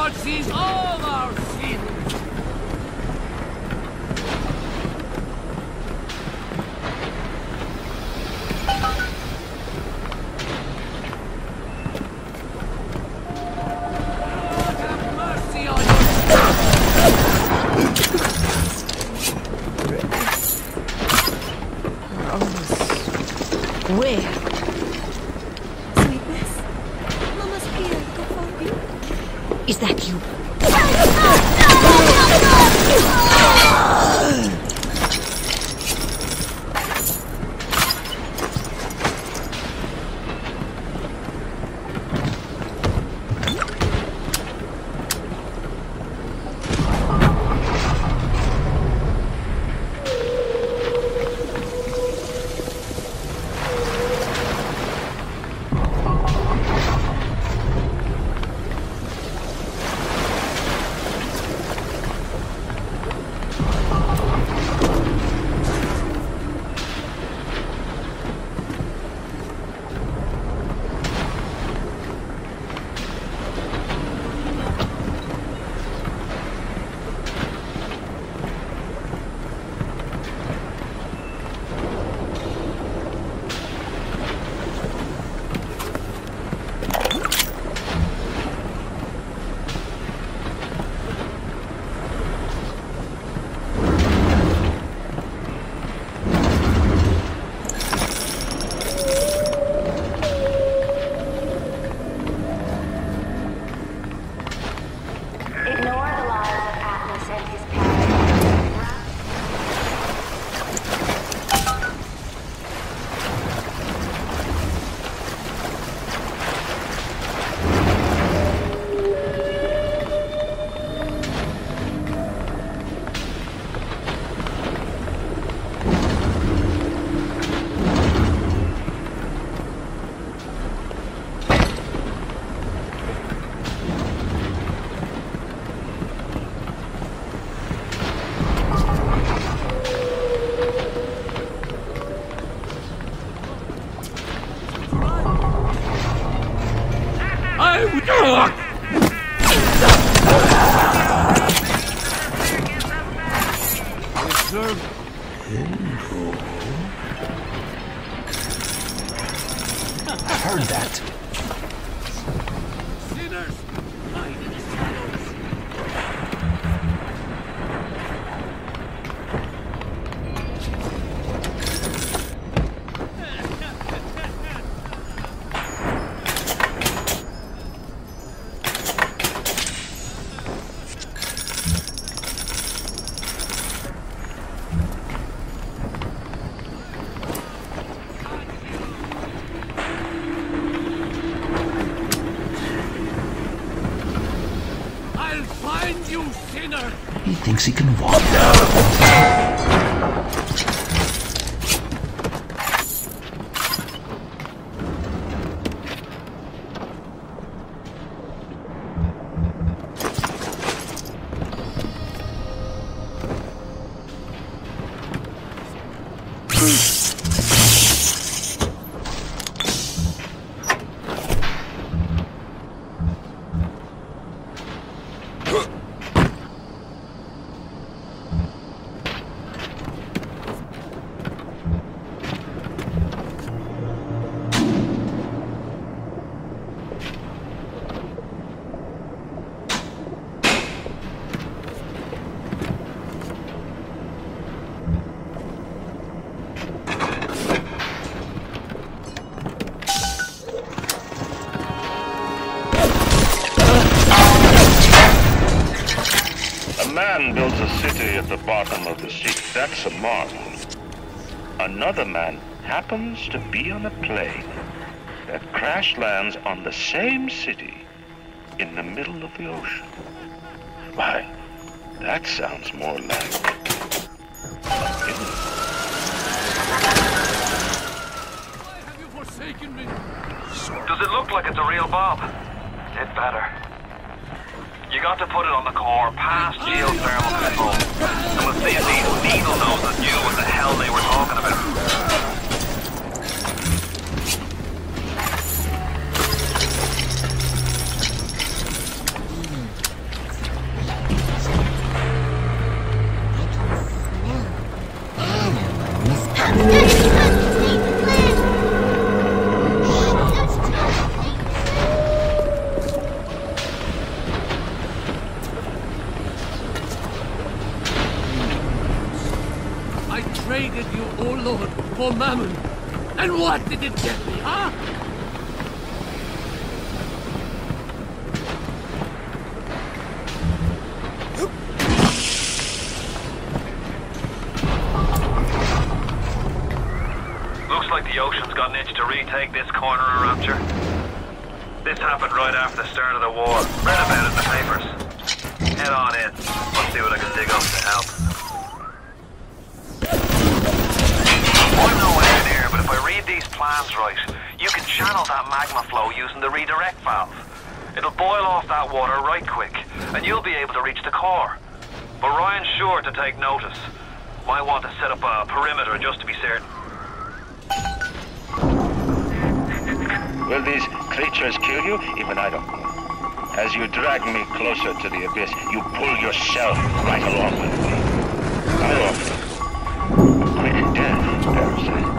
Lord sees all our sins. Lord have mercy on you. Where? Sweetness? Mama's here. Go find you. Is that you? Heard that. Sinners, hide in the shadows. You sinner! He thinks he can walk now. A man builds a city at the bottom of the sea. That's a marvel. Another man happens to be on a plane that crash lands on the same city in the middle of the ocean. Why, that sounds more like a villain. Why have you forsaken me? Does it look like it's a real Bob? It better. You got to put it on the core, past geothermal control. And we'll see if these needle noses knew what the hell they were talking about. What did it get me, huh? Looks like the Ocean's got an itch to retake this corner of Rapture. This happened right after the start of the war. Read about it in the papers. Head on in. Let's see what I can dig up to help. I'm no engineer, but if I read these plans right, you can channel that magma flow using the redirect valve. It'll boil off that water right quick, and you'll be able to reach the core. But Ryan's sure to take notice. Might want to set up a perimeter just to be certain. Will these creatures kill you? Even I don't know. As you drag me closer to the abyss, you pull yourself right along with me. I offer a quick death, Parasite.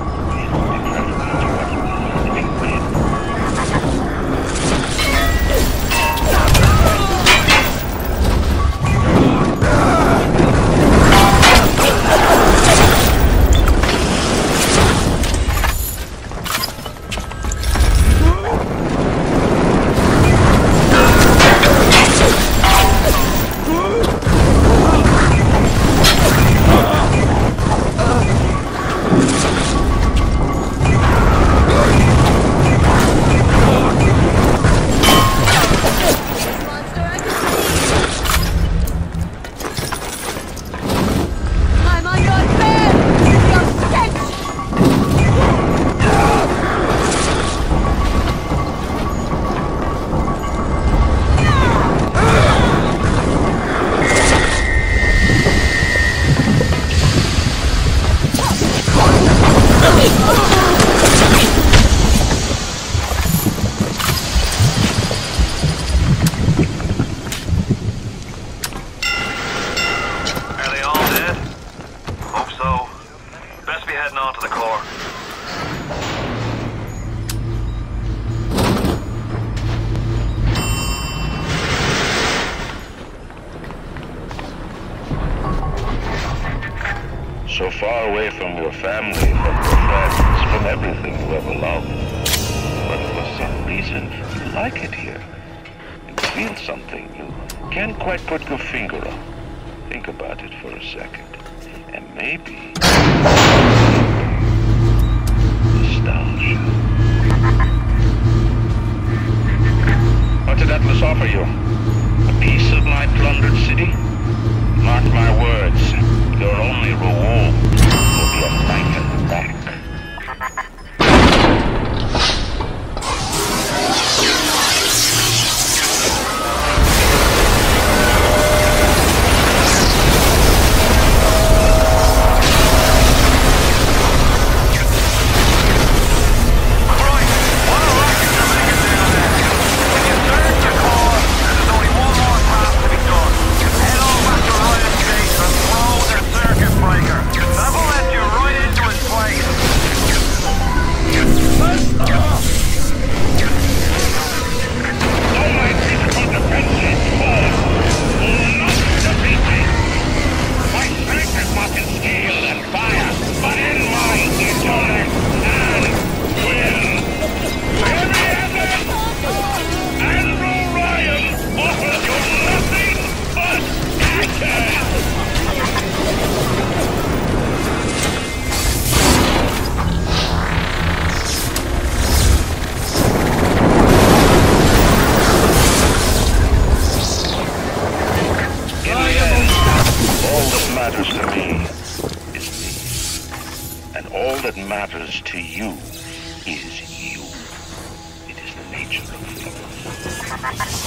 So far away from your family, from your friends, from everything you ever loved. But for some reason, you like it here. You feel something you can't quite put your finger on. Think about it for a second. And maybe... nostalgia. What did Atlas offer you? A piece of my plundered city? Mark my words, your only reward will be a knife in the back. Matters to you is you. It is the nature of things.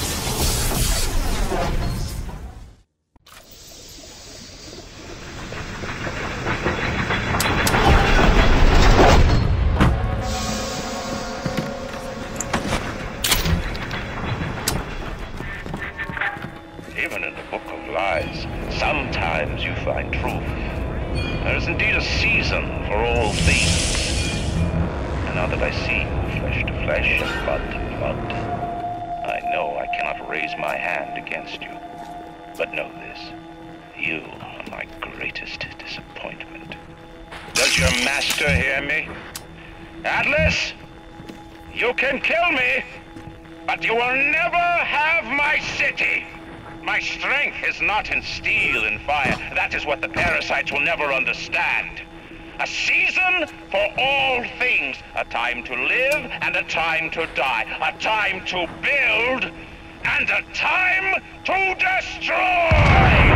Even in the Book of Lies, sometimes you find truth. There is indeed a season for all things. And now that I see you flesh to flesh and blood to blood, I know I cannot raise my hand against you. But know this, you are my greatest disappointment. Does your master hear me? Atlas, you can kill me, but you will never have my city. My strength is not in steel and fire. That is what the parasites will never understand. A season for all things. A time to live and a time to die. A time to build and a time to destroy!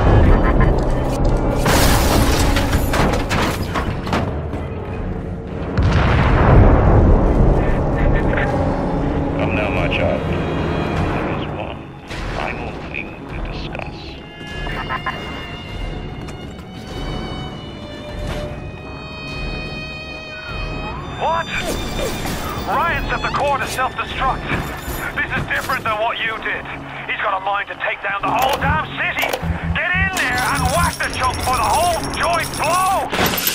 Come now, my child. There is one final thing to discuss. What? Ryan set the core to self-destruct. This is different than what you did. He's got a mind to take down the whole damn city. Get in there and whack the chunk for the whole joint blows!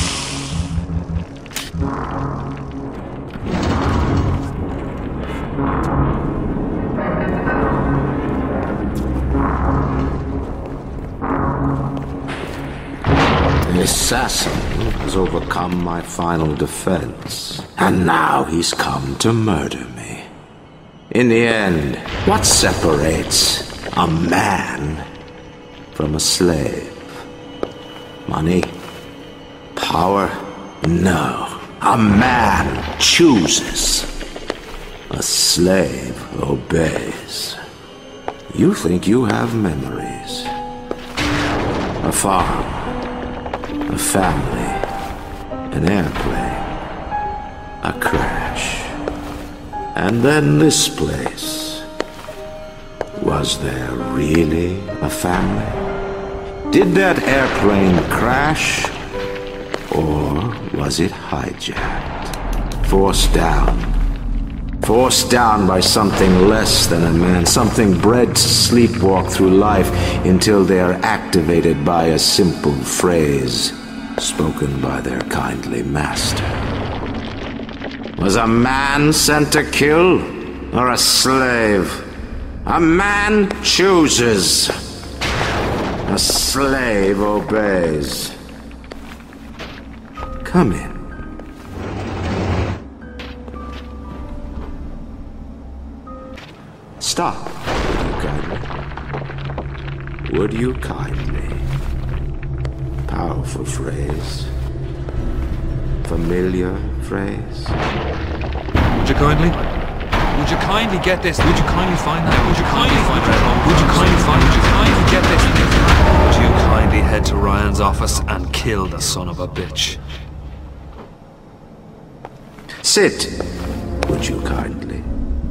The assassin has overcome my final defense, and now he's come to murder me. In the end, what separates a man from a slave? Money? Power? No. A man chooses. A slave obeys. You think you have memories. A farm. A family, an airplane, a crash, and then this place. Was there really a family? Did that airplane crash, or was it hijacked? Forced down by something less than a man, something bred to sleepwalk through life until they are activated by a simple phrase spoken by their kindly master. Was a man sent to kill, or a slave? A man chooses. A slave obeys. Come in. Stop, would you kindly? Powerful phrase. Familiar phrase. Would you kindly? Would you kindly get this? Would you kindly find that? Would you kindly find that? Would you kindly find? Would you kindly get this? Would you kindly head to Ryan's office and kill the son of a bitch? Sit, would you kindly?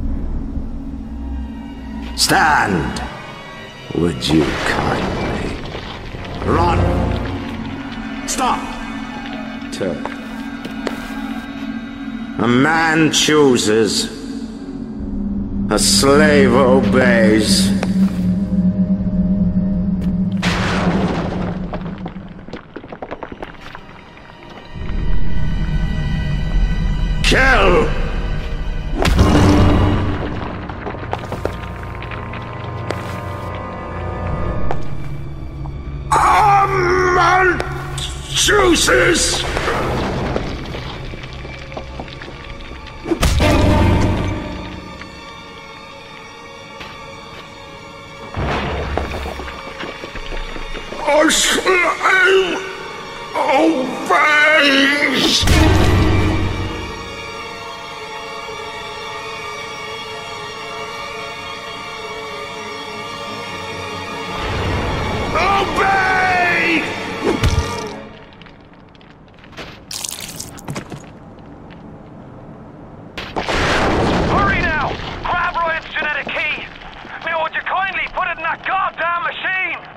Stand, would you kindly? Run! Stop! Turn. A man chooses. A slave obeys. Kill! A man chooses! A slave obeys! Obey! Hurry now! Grab Ryan's genetic key! Now would you kindly put it in that goddamn machine?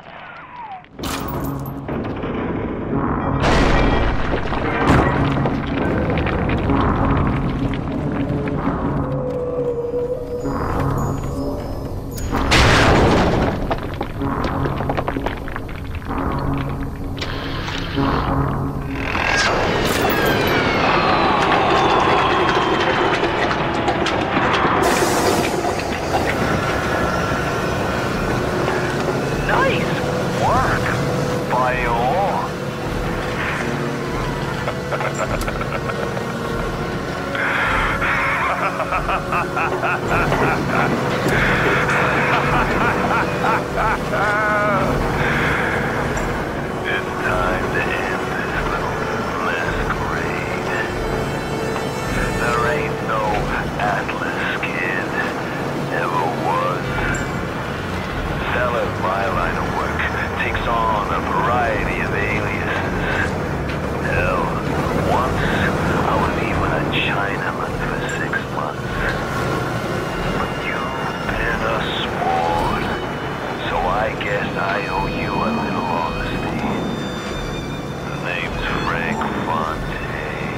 It's time to end this little masquerade. There ain't no Atlas kid. Never was. Selling my line of work takes on a variety of aliases. Hell, once I was even a Chinaman for 6 months. But you've been a sport, so I guess I owe you a little honesty. The name's Frank Fontaine.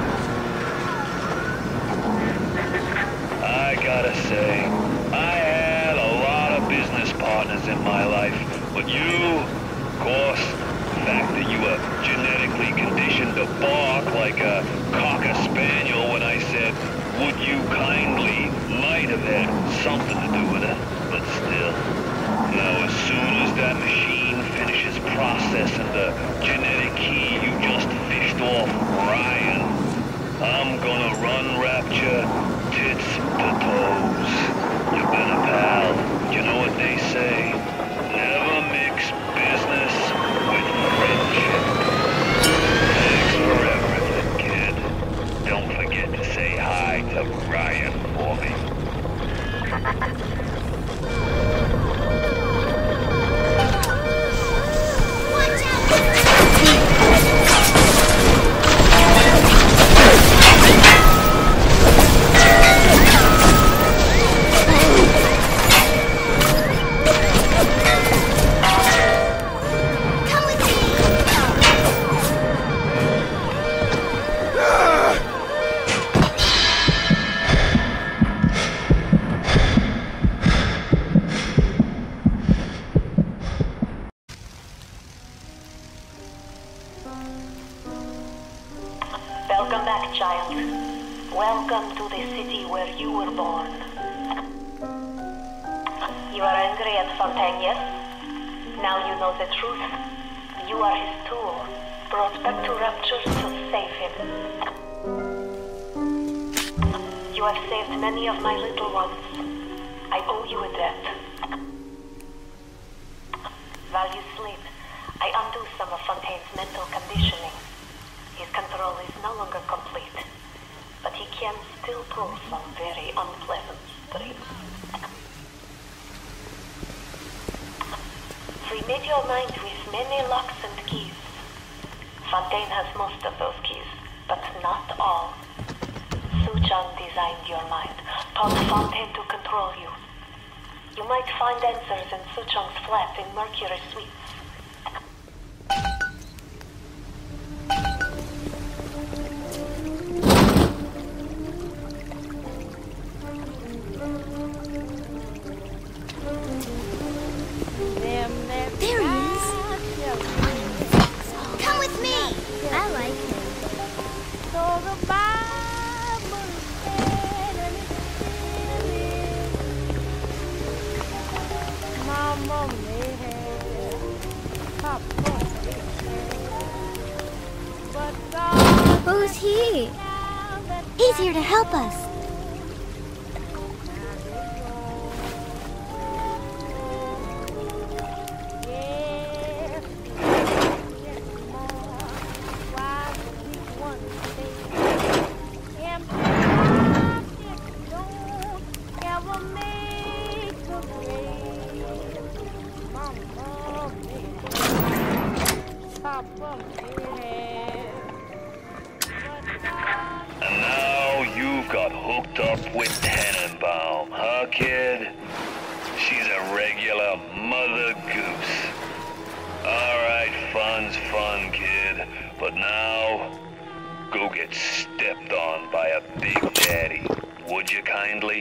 I gotta say, I had a lot of business partners in my life, but you, of course, the fact that you were genetically conditioned to bark like a cocker spaniel when I said, would you kindly, might have had something to do with it, but still. Now, as soon as that machine finishes processing the genetic key you just fished off Ryan, I'm gonna run Rapture tits to toes. You've been a pal. You know what they say? Never mix business with friendship. Thanks for everything, kid. Don't forget to say hi to Ryan for me. Welcome back, child. Welcome to the city where you were born. You are angry at Fontaine, yes? Now you know the truth. You are his tool, brought back to Rapture to save him. You have saved many of my little ones. I owe you a debt. While you sleep, I undo some of Fontaine's mental conditioning. His control is no longer complete, but he can still pull some very unpleasant strings. We made your mind with many locks and keys. Fontaine has most of those keys, but not all. Suchong designed your mind, taught Fontaine to control you. You might find answers in Suchong's flat in Mercury Suites. There he is. Come with me. I like him. Who's he? He's here to help us. And now you've got hooked up with Tenenbaum, huh, kid? She's a regular Mother Goose. Alright, fun's fun, kid. But now, go get stepped on by a big daddy. Would you kindly?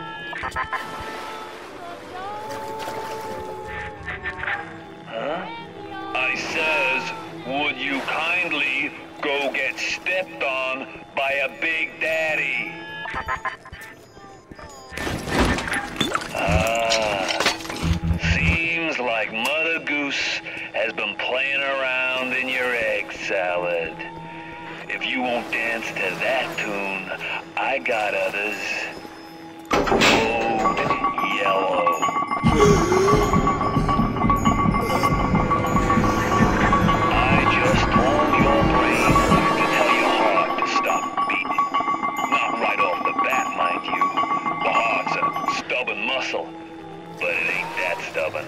Huh? I says, would you kindly go get stepped on by a big daddy? Seems like Mother Goose has been playing around in your egg salad. If you won't dance to that tune, I got others. Cold yellow. I just told your brain to tell your heart to stop beating. Not right off the bat, mind you. The heart's a stubborn muscle, but it ain't that stubborn.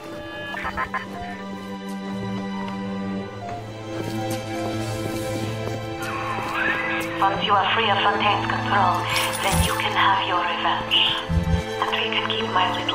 Once you are free of Fontaine's control, then you can have your revenge. And we can keep my